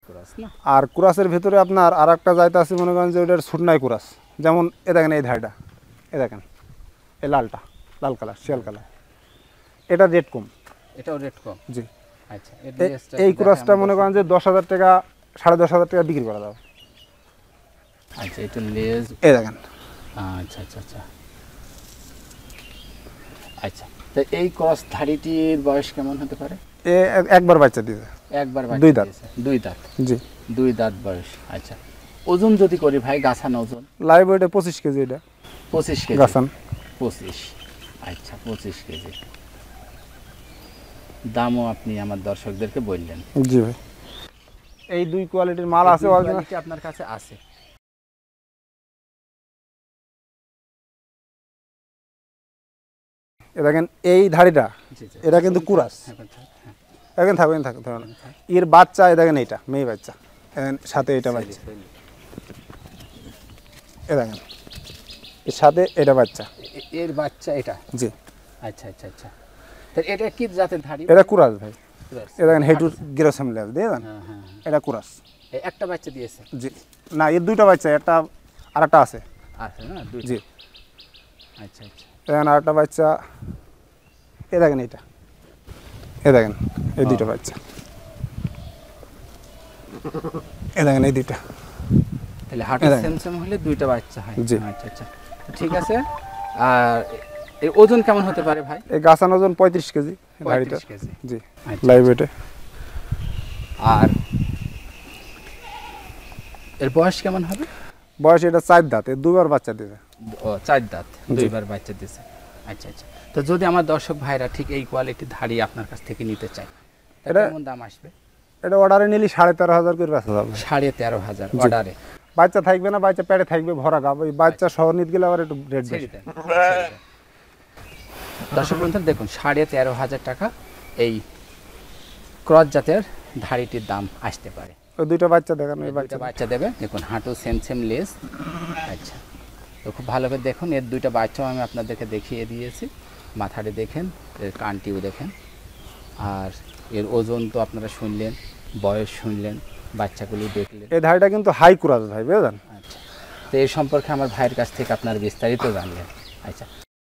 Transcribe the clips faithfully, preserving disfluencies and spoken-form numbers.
আর কুরাসের ভিতরে আপনার আর একটা জায়গা আছে মনে করেন যে ওটার ছুটনাই কুরাস, যেমন এ দেখেন এই ধারটা, এ দেখেন এই লালটা, লাল কালার শিয়াল কালার, এটা রেট কম, এটাও রেট কম। জি। আচ্ছা, এই কুরাসটা মনে করেন যে দশ হাজার টাকা সাড়ে দশ হাজার টাকা বিক্রি করা যাবে। আচ্ছা, এটা লেজ, এই দেখেন। আচ্ছা আচ্ছা আচ্ছা আচ্ছা। তো এই ক্রস ধাড়িটির বয়স কেমন হতে পারে? এ একবার বাচ্চা দিয়েছে, একবার দুই দাঁত। দুই দাঁত, জি, দুই দাঁত বয়স। আচ্ছা, ওজন যদি করি ভাই, গাছান ওজন লাইভ ওয়েটে পঁচিশ কেজি, এটা পঁচিশ কেজি গাছান পঁচিশ। আচ্ছা, পঁচিশ কেজি। দামও আপনি আমার দর্শকদেরকে বললেন। জি ভাই, এই দুই কোয়ালিটির মাল আছে অরিজিনাল আপনার কাছে আছে। দেখেন এই ধাড়িটা, এটা কিন্তু কুরাস। এখন থাকবেন থাক ধরুন এর বাচ্চা, এ দেখেন এইটা মেয়ে বাচ্চা, সাথে এটা বাচ্চা, এ দেখেন এর সাথে এটা বাচ্চা, এর বাচ্চা এটা। জি। আচ্ছা আচ্ছা আচ্ছা। তো এটা কি জাতের ধাড়ি? এটা কুরাস ভাই। এ দেখেন হেটুর গিরোসাম লেজ দিয়ে দেন, এটা কুরাস। একটা বাচ্চা দিয়েছে? জি না, এর দুইটা বাচ্চা, একটা আর একটা আছে। আছে না? জি। আচ্ছা আচ্ছা। দেখেন আর একটা বাচ্চা, এ দেখেন এইটা, এ দেখেন এই দুইটা বাচ্চা, এ দেখেন এই দুইটা। তাহলে হাঁটু সেম সেম হলে দুইটা বাচ্চা হয়। জি। আচ্ছা আচ্ছা, ঠিক আছে। আর এর ওজন কেমন হতে পারে ভাই? এই গাছান ওজন পঁয়ত্রিশ কেজি ধাড়িটা। পঁয়ত্রিশ কেজি। জি, লাইভ ওয়েটে। আর এর বয়স কেমন হবে? বয়স এটা চার দাঁত, এর দুবার বাচ্চা দিবে। ও, চার দাঁত, দুইবার বাচ্চা দিয়েছে। আচ্ছা আচ্ছা। তো যদি আমার দর্শক ভাইরা ঠিক এই কোয়ালিটির ধাড়ি আপনার কাছ থেকে নিতে চায়, এটা কেমন দাম আসবে? এটা অর্ডারে নিলে সাড়ে তেরো হাজার করে বেচা যাবে। সাড়ে তেরো হাজার অর্ডারে? বাচ্চা থাকবে না, বাচ্চা পেটে থাকবে ভরা গাব, ওই বাচ্চা সহ নিতে গেলে আবার একটু রেট বেশি। দর্শক বন্ধু দেখুন, সাড়ে তেরো হাজার টাকা এই ক্রস জাতের ধাড়িটির দাম আসতে পারে। ওই দুইটা বাচ্চা দেখেন, ওই বাচ্চা বাচ্চা দেবে। দেখুন হাঁটু সেম সেম লেজ। আচ্ছা, তো খুব ভালোভাবে দেখুন, এর দুইটা বাচ্চাও আমি আপনাদেরকে দেখিয়ে দিয়েছি। মাথাটি দেখেন, এর কানটিও দেখেন, আর এর ওজন তো আপনারা শুনলেন, বয়স শুনলেন, বাচ্চাগুলি দেখলেন। এই ধাড়িটা কিন্তু হাই কুরাস ভাই, বুঝলেন? আচ্ছা, তো এই সম্পর্কে আমার ভাইয়ের কাছ থেকে আপনার বিস্তারিত জানলেন। আচ্ছা,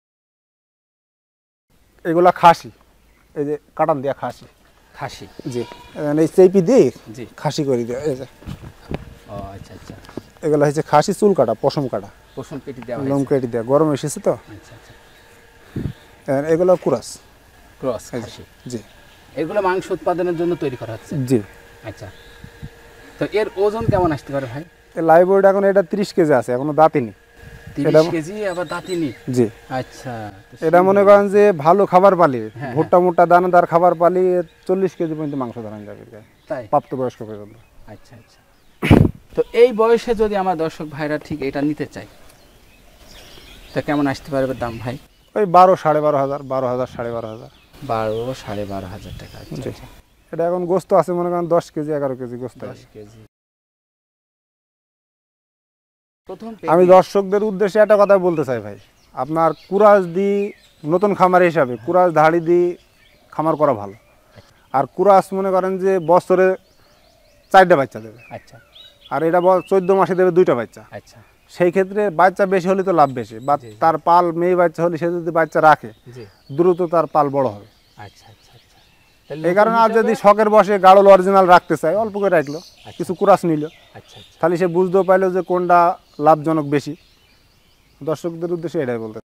এগুলা খাসি, এই যে কাটান দিয়া খাসি। খাসি? জি। এই চেপি দিয়ে জি খাসি করে দেওয়া, এই যে। ও আচ্ছা আচ্ছা। এগুলো হচ্ছে খাসি, চুল কাটা, পশম কাটা, পশম কেটে দেওয়া, লোম কেটে দেওয়া, গরম এসেছে তো। আচ্ছা আচ্ছা। এগুলো কুরাস, ক্রস খাসি। জি। এগুলো মাংস উৎপাদনের জন্য তৈরি করা হচ্ছে? জি। আচ্ছা, তো এর ওজন কেমন আসতে পারে ভাই? লাইভ ওয়েট এখন এটা ত্রিশ কেজি আছে, এখনো দাঁতিনি। তিরিশ কেজি, আবার দাঁতিনি? জি। আচ্ছা, এটা মনে করেন যে ভালো খাবার পালি, ভুট্টা মোটা দানাদার খাবার পালি, চল্লিশ কেজি পর্যন্ত মাংস ধরান যাবে, তাই প্রাপ্তবয়স্ক পর্যন্ত। আচ্ছা আচ্ছা। তো এই বয়সে যদি আমার দর্শক ভাইরা ঠিক এটা নিতে চায়, তা কেমন আসতে পারবে দাম ভাই? ওই বারো সাড়ে বারো হাজার, বারো হাজার সাড়ে বারো হাজার, বারো সাড়ে বারো হাজার টাকা। আচ্ছা, এটা এখন গোস্ত আছে মনে করেন দশ কেজি এগারো কেজি গোস্ত। দশ কেজি। আমি দর্শকদের উদ্দেশ্যে একটা কথা বলতে চাই ভাই, আপনার কুরাস দি নতুন খামার হিসাবে কুরাস ধাড়ি দি খামার করা ভালো। আর কুরাস মনে করেন যে বছরে চারটা বাচ্চা দেবে। আচ্ছা। আর এটা চোদ্দ মাসে দেবে দুইটা বাচ্চা। আচ্ছা, সেই ক্ষেত্রে বাচ্চা বেশি হলে তো লাভ বেশি, বা তার পাল মেয়ে বাচ্চা হলে সে যদি বাচ্চা রাখে দ্রুত তার পাল বড় হবে। আচ্ছা আচ্ছা আচ্ছা। এই কারণে আর যদি শখের বসে গাড়ল অরিজিনাল রাখতে চায়, অল্প করে রাখলো, কিছু কুরাস নিল, আচ্ছা, তাহলে সে বুঝতেও পারলো যে কোনটা লাভজনক বেশি। দর্শকদের উদ্দেশ্যে এটাই বলতে